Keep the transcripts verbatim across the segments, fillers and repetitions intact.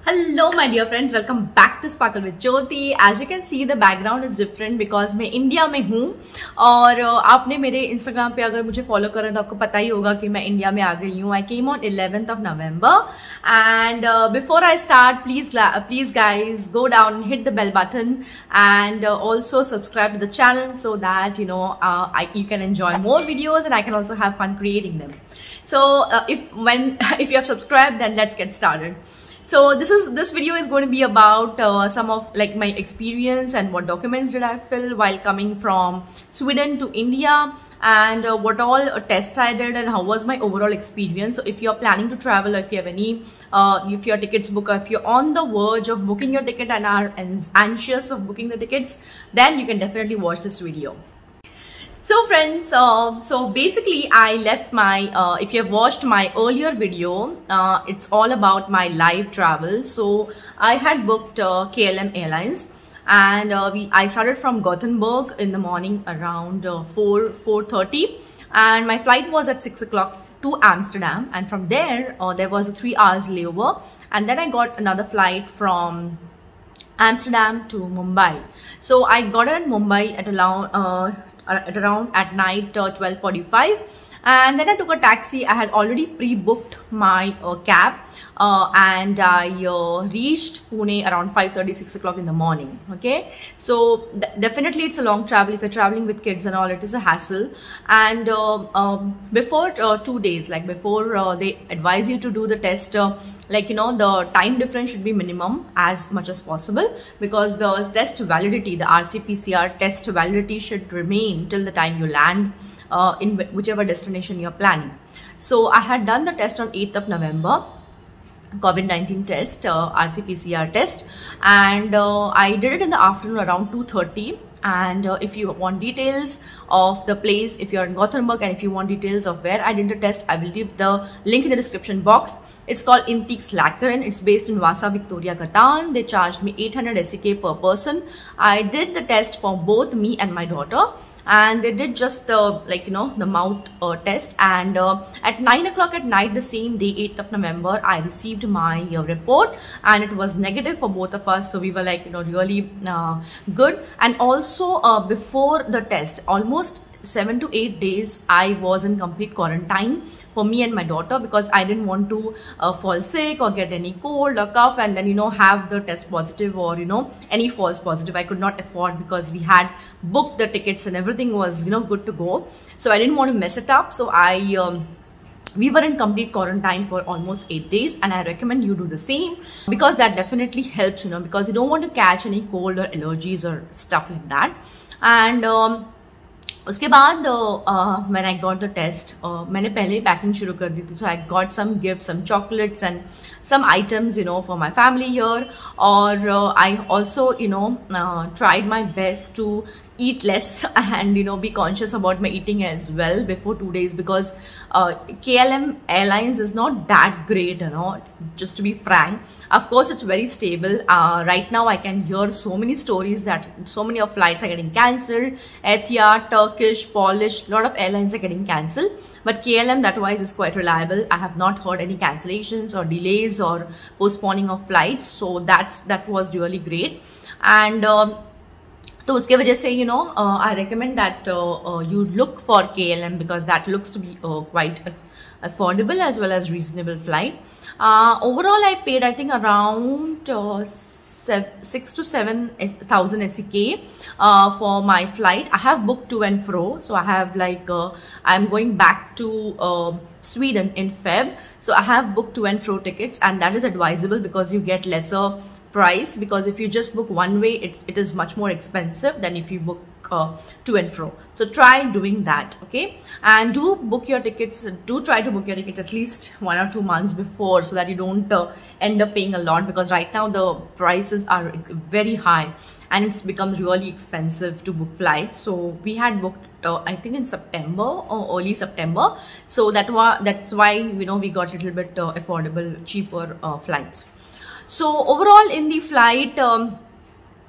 Hello my dear friends, welcome back to Sparkle with Jyoti. As you can see the background is different because मैं India में हूँ और आपने मेरे Instagram पे अगर मुझे फॉलो करें तो आपको पता ही होगा कि मैं इंडिया में आ गई हूँ. I came on eleventh of November and uh, before I start please please guys go down, hit the bell button and uh, also subscribe to the channel so that you know uh, I, you can enjoy more videos and I can also have fun creating them. So uh, if when if you have subscribed, then let's get started. So this is this video is going to be about uh, some of like my experience and what documents did I fill while coming from Sweden to India, and uh, what all uh, tests I did and how was my overall experience. So if you're planning to travel, or if you have any uh, if your tickets book, or if you're on the verge of booking your ticket and are anxious of booking the tickets, then you can definitely watch this video. So friends, uh, so basically I left my, uh, if you have watched my earlier video, uh, it's all about my live travel. So I had booked uh, K L M Airlines and uh, we, I started from Gothenburg in the morning around uh, four, four thirty, and my flight was at six o'clock to Amsterdam, and from there uh, there was a three hours layover, and then I got another flight from Amsterdam to Mumbai. So I got in Mumbai at around uh, at around at night uh, twelve forty-five, and then I took a taxi. I had already pre-booked my uh, cab uh, and I uh, reached Pune around five thirty, six o'clock in the morning. Okay, so definitely it's a long travel. If you're traveling with kids and all, it is a hassle. And uh, um, before uh, two days, like before uh, they advise you to do the test, uh, like you know the time difference should be minimum as much as possible, because the test validity, the R C P C R test validity should remain till the time you land uh, in whichever destination you're planning. So I had done the test on eighth of November, COVID nineteen test, uh, R C P C R test, and uh, I did it in the afternoon around two thirty. And uh, if you want details of the place, if you're in Gothenburg, and if you want details of where I did the test, I will leave the link in the description box. It's called Intikslakeren. It's based in Vasa, Victoria, Gatan. They charged me eight hundred S E K per person. I did the test for both me and my daughter, and they did just the like you know the mouth uh, test. And uh, at nine o'clock at night, the same day, eighth of November, I received my uh, report, and it was negative for both of us. So we were like you know really uh, good. And also uh, before the test, almost seven to eight days I was in complete quarantine for me and my daughter, because I didn't want to uh, fall sick or get any cold or cough and then you know have the test positive or you know any false positive. I could not afford, because we had booked the tickets and everything was you know good to go. So I didn't want to mess it up. So I um, we were in complete quarantine for almost eight days, and I recommend you do the same, because that definitely helps, you know, because you don't want to catch any cold or allergies or stuff like that. And um, उसके बाद uh, when I got the test, uh, मैंने पहले ही packing शुरू कर दी थी. So I got some gifts, some chocolates and some items, you know, for my family here. Or uh, I also, you know, uh, tried my best to eat less and you know be conscious about my eating as well before two days, because uh, K L M Airlines is not that great, you know, just to be frank. Of course it's very stable. Uh, right now I can hear so many stories that so many of flights are getting cancelled. Etihad, Turkish, Polish, lot of airlines are getting cancelled, but K L M that wise is quite reliable. I have not heard any cancellations or delays or postponing of flights, so that's that was really great. And um, तो उसके वजह से you know uh, I recommend that uh, uh, you look for K L M, because that looks to be uh, quite affordable as well as reasonable flight. Uh, overall I paid I think around uh, six to seven thousand S E K uh, for my flight. I have booked to and fro, so I have like uh, I'm going back to uh, Sweden in Feb, so I have booked to and fro tickets, and that is advisable because you get lesser price, because if you just book one way, it, it is much more expensive than if you book uh, to and fro. So try doing that, okay? And do book your tickets, do try to book your tickets at least one or two months before, so that you don't uh, end up paying a lot, because right now the prices are very high and it's become really expensive to book flights. So we had booked uh, I think in September or early September, so that was that's why you know we got a little bit uh, affordable, cheaper uh, flights. So overall in the flight, um,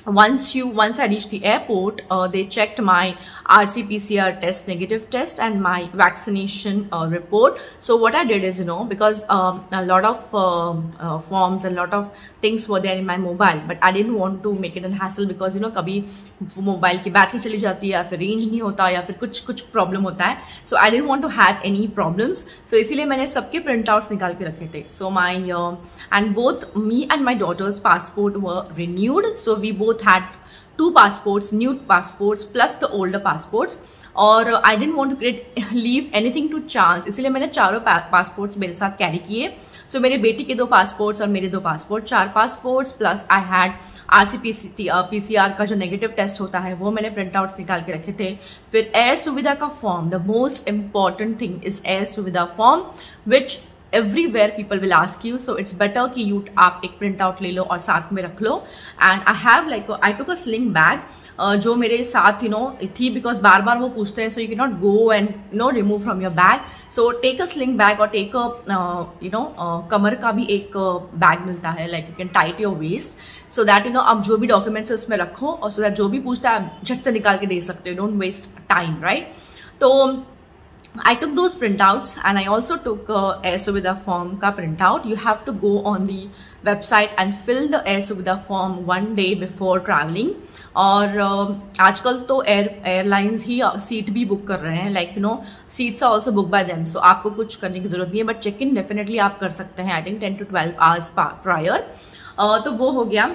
once you once I reached the airport, uh, they checked my R C P C R test, negative test, and my vaccination uh, report. So what I did is, you know, because um, a lot of uh, uh, forms and a lot of things were there in my mobile, but I didn't want to make it a hassle because, you know, kabhi mobile की battery चली जाती है या फिर range नहीं होता या फिर कुछ कुछ प्रॉब्लम होता है. So I didn't want to have any problems. So इसीलिए मैंने सबके प्रिंट आउट्स निकाल के रखे थे. So my uh, and both me and my daughter's passport were renewed. So we both had two passports, new passports plus the older passports. और I don't want to create leave anything to chance, इसलिए मैंने चारों passports मेरे साथ carry किए. सो so, मेरे बेटी के दो पासपोर्ट्स और मेरे दो पासपोर्ट, चार passports plus I had RCPC PCR का जो नेगेटिव टेस्ट होता है वो मैंने प्रिंट आउट्स निकाल के रखे थे. फिर एयर सुविधा का form, the most important thing is air Suvidha form which everywhere people will ask you, so it's better कि you आप एक प्रिंट आउट ले लो और साथ में रख लो. And I have like I took a sling bag जो मेरे साथ यू नो थी, बिकॉज बार बार वो पूछते हैं, so you can not go and no remove from your bag. So take a sling bag और टेक अ यू नो कमर का भी एक बैग मिलता है, like you can tight your waist, so that you know आप जो भी डॉक्यूमेंट्स है उसमें रखो और सो दैट जो भी पूछता है आप झट से निकाल के दे सकते हो. Don't waste time, right? तो I took those printouts and I also took uh, Air Suvidha form ka printout. You have to go on the website and fill the Air Suvidha form one day before traveling. और uh, आजकल तो air airlines ही seat भी book कर रहे हैं, like you know seats are also book by them, so आपको कुछ करने की जरूरत नहीं है, बट चेक इन डेफिनेटली आप कर सकते हैं. I think ten to twelve hours prior. तो वो हो गया.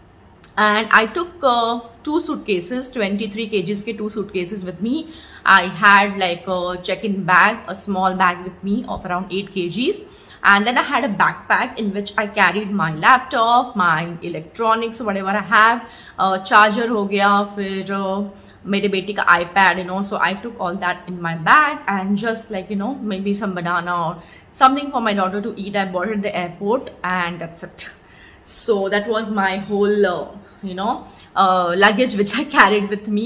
And I took uh, two suitcases, twenty-three kgs के two suitcases with me. I had like a check-in bag, a small bag with me of around eight kgs. And then I had a backpack in which I carried my laptop, my electronics, whatever I have. Uh, charger हो गया, फिर uh, मेरे बेटी का iPad, you know. So I took all that in my bag and just like, you know, maybe some banana or something for my daughter to eat. I bought it at the airport and that's it. So that was my whole uh, you know uh, luggage which I carried with me.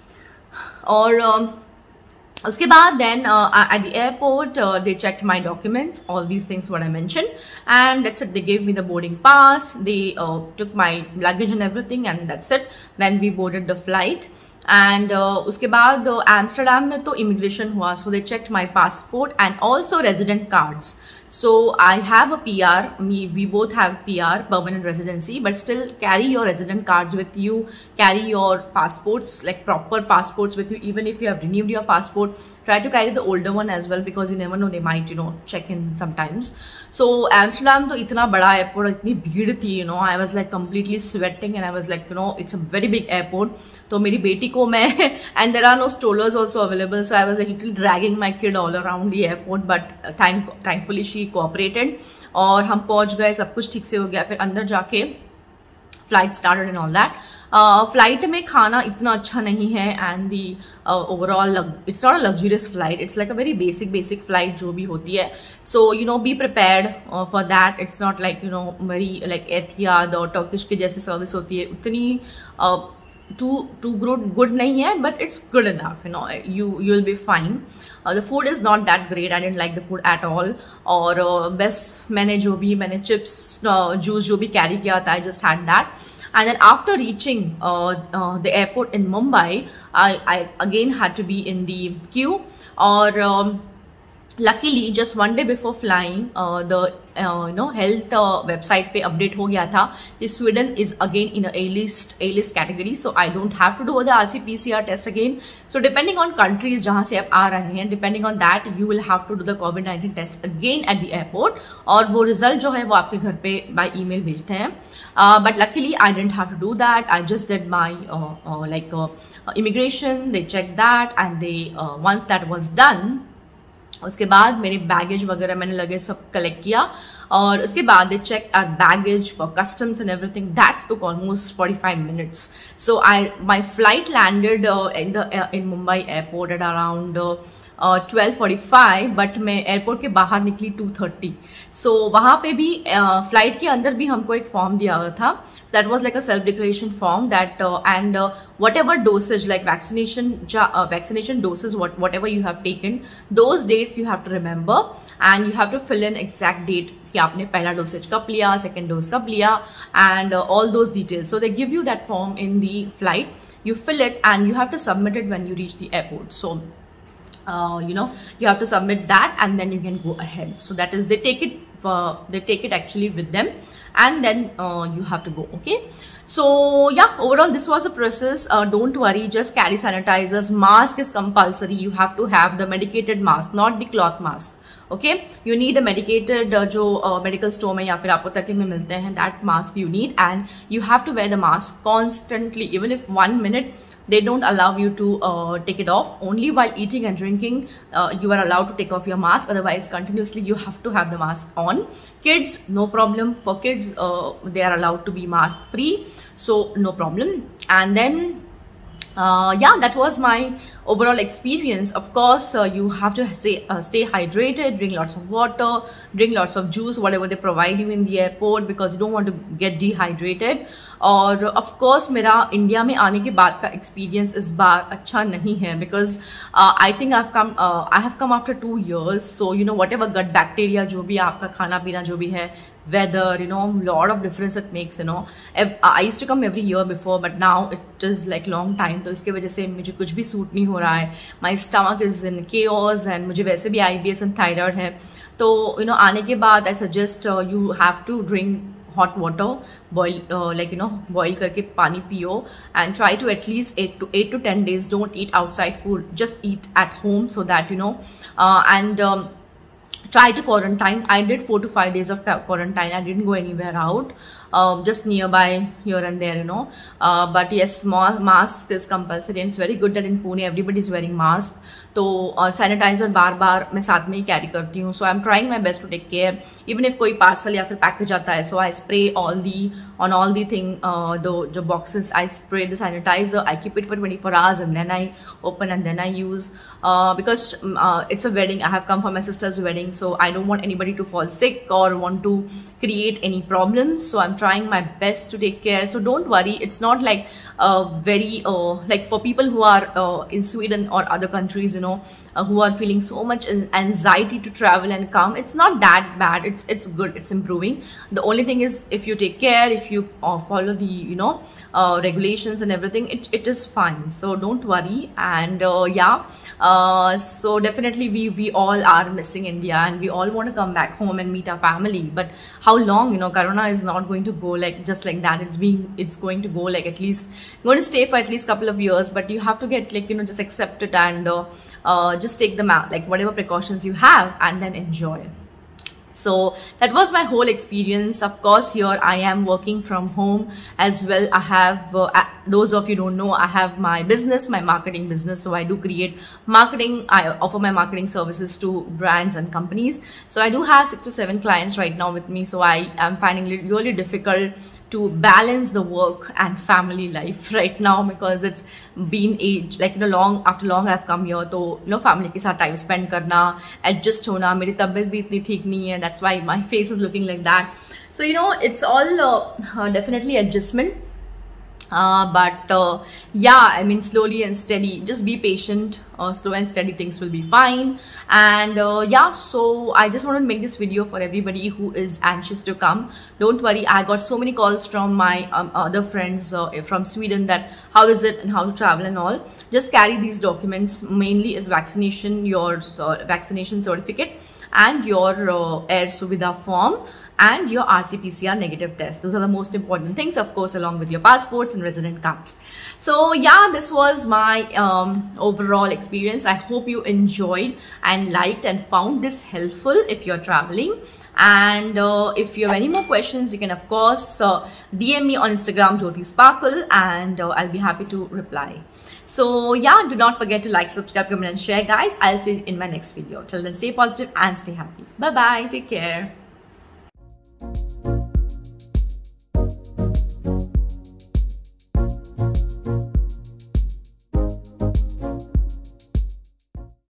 और uh, उसके बाद then uh, at the airport uh, they checked my documents, all these things what I mentioned, and that's it. They gave me the boarding pass, they uh, took my luggage and everything, and that's it. Then we boarded the flight. And uh, उसके बाद Amsterdam uh, में तो immigration हुआ, so they checked my passport and also resident cards. So I have a P R, me we both have P R, permanent residency, but still carry your resident cards with you, carry your passports, like proper passports with you, even if you have renewed your passport. Try to carry the older one as well because you never know, they might, you know, check in sometimes. So Amsterdam तो इतना बड़ा airport, इतनी भीड़ थी, you know, I was like completely sweating and I was like, you know, it's a very big airport. तो मेरी बेटी को मैं and there are no strollers also available, so I was like literally dragging my kid all around the airport, but thank thankfully she cooperated और हम पहुंच गए, सब कुछ ठीक से हो गया. फिर अंदर जाके flight started and all that. Flight में खाना इतना अच्छा नहीं है and the overall it's not a luxurious flight, it's like a very basic basic flight जो भी होती है. So you know be prepared for that. It's not like you know very like Etihad और टर्किश की जैसी service होती है, उतनी टू टू गुड गुड नहीं है, but it's good enough, you know you you will be fine. The food is not that great, I don't like the food at all. और best मैंने जो भी मैंने चिप्स जूस जो भी carry किया था, I just had that. And then after reaching uh, uh, the airport in Mumbai, I, I again had to be in the queue. Or um, luckily, just one day before flying, uh, the uh, you know health uh, website पे update हो गया था. Sweden is again in a A-list A-list category, so I don't have to do the R C P C R test again. So depending on countries जहाँ से आप आ रहे हैं, depending on that, you will have to do the COVID nineteen test again at the airport. और वो result जो है वो आपके घर पे by email भेजते हैं. Uh, but luckily, I didn't have to do that. I just did my uh, uh, like uh, immigration. They checked that, and they uh, once that was done, उसके बाद मेरे बैगेज वगैरह मैंने लगे सब collect किया. और उसके बाद they check our baggage for customs and everything. That took almost forty-five minutes. So I my flight landed uh, in the uh, in Mumbai airport at around uh, twelve forty five, but मैं airport के बाहर निकली to thirty. सो वहाँ पे भी flight uh, के अंदर भी हमको एक फॉर्म दिया हुआ था. That was like a self declaration form that and whatever dosages like vaccination vaccination dosages whatever you have taken, those dates you have to remember and you have to fill in exact date कि आपने पहला dosage कब लिया, second dose कब लिया, and all those details. So they give you that form in the flight. You fill it and you have to submit it when you reach the airport. So uh, you know, you have to submit that and then you can go ahead. So that is, they take it for, they take it actually with them, and then uh, you have to go. Okay, so yeah, overall this was a process. Uh, don't worry, just carry sanitizers. Mask is compulsory. You have to have the medicated mask, not the cloth mask. Okay, you need a medicated जो medical store में या फिर आपको तक में मिलते हैं, that mask you need, and you have to wear the mask constantly. Even if one minute they don't allow you to uh, take it off. Only while eating and drinking uh, you are allowed to take off your mask, otherwise continuously you have to have the mask on. Kids, no problem. For kids uh, they are allowed to be mask free, so no problem. And then Uh, yeah, that was my overall experience. Of course, uh, you have to stay, uh, stay hydrated, drink lots of water, drink lots of juice, whatever they provide you in the airport, because you don't want to get dehydrated. और of course मेरा India में आने के बाद का experience इस बार अच्छा नहीं है, because I think I have come I have come after two years. So you know whatever got bacteria जो भी आपका खाना पीना जो भी है, weather, you know, lot of difference it makes, you know. I used to come every year before, but now it is like long time, तो इसके वजह से मुझे कुछ भी सूट नहीं हो रहा है. My stomach is in chaos and मुझे वैसे भी I B S and thyroid है. तो you know आने के बाद I suggest uh, you have to drink hot water, boil uh, like you know boil करके पानी पियो, and try to at least eight to eight to ten days don't eat outside food, just eat at home, so that you know uh, and um, try to quarantine. I did four to five days of quarantine. I didn't go anywhere out, uh, just nearby here and there, you know. Uh, but yes, mask is compulsory, and it's very good that in Pune everybody is wearing mask. तो sanitizer बार बार मैं साथ में ही carry करती हूँ. So I am trying my best to take care. Even if कोई पार्सल या फिर पैकेज आता है, so I spray all the on all the thing दो जो boxes, I spray the sanitizer. I keep it for twenty four hours and then I open and then I use, because it's a wedding. I have come for my sister's wedding, so I don't want anybody to fall sick or want to create any problems. So I'm trying my best to take care. So don't worry, it's not like uh, very uh, like for people who are uh, in Sweden or other countries, you know, uh, who are feeling so much anxiety to travel and come. It's not that bad. It's it's good. It's improving. The only thing is, if you take care, if you uh, follow the you know uh, regulations and everything, it it is fine. So don't worry. And uh, yeah, uh, so definitely we we all are missing India, and we all want to come back home and meet our family. But how long? You know, Corona is not going to go like just like that. It's being it's going to go like at least going to stay for at least couple of years. But you have to get like you know just accept it and uh, uh, just take them out, like whatever precautions you have, and then enjoy. So that was my whole experience. Of course, here I am working from home as well. I have uh, those of you don't know, I have my business, my marketing business. So I do create marketing. I offer my marketing services to brands and companies. So I do have six to seven clients right now with me. So I am finding it really difficult to balance the work and family life right now, because it's been age like you know long after long I've come here. तो you know family के साथ time spend करना, adjust होना. मेरी तबीयत भी इतनी ठीक नहीं है, that's why my face is looking like that. So you know it's all uh, uh, definitely adjustment. Uh, but uh, yeah, I mean slowly and steady, just be patient. Uh, slow and steady, things will be fine. And uh, yeah, so I just want to make this video for everybody who is anxious to come. Don't worry, I got so many calls from my um, other friends uh, from Sweden that how is it and how to travel and all. Just carry these documents. Mainly is vaccination, your uh, vaccination certificate, and your uh, Air Suvidha form, and your R C P C R negative test. Those are the most important things, of course, along with your passports and resident cards. So yeah, this was my um, overall experience. I hope you enjoyed and liked and found this helpful if you're traveling. And uh, if you have any more questions, you can of course uh, D M me on Instagram, Jyoti Sparkle, and uh, I'll be happy to reply. So yeah, do not forget to like, subscribe, comment and share, guys. I'll see you in my next video. Till then, stay positive and stay happy. Bye bye, take care.